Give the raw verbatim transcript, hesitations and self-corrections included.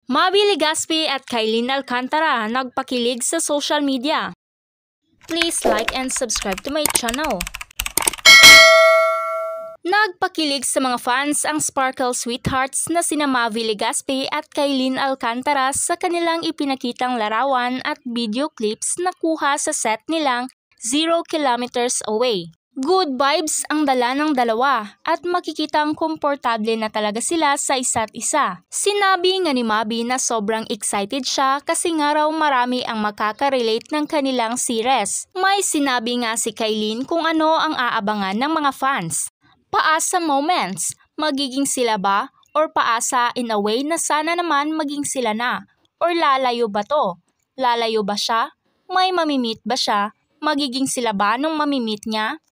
Mavi Legaspi at Kailin Alcantara nagpakilig sa social media. Please like and subscribe to my channel. Nagpakilig sa mga fans ang Sparkle Sweethearts na sina Mavi Legaspi at Kailin Alcantara sa kanilang ipinakitang larawan at video clips na kuha sa set nilang Zero Kilometers Away. Good vibes ang dala ng dalawa at makikitang komportable na talaga sila sa isa't isa. Sinabi nga ni Mavi na sobrang excited siya kasi nga raw marami ang makaka-relate ng kanilang series. May sinabi nga si Kailin kung ano ang aabangan ng mga fans. Paasa moments, magiging sila ba? Or paasa in a way na sana naman maging sila na? Or lalayo ba to? Lalayo ba siya? May mamimit ba siya? Magiging sila ba nung mamimit niya?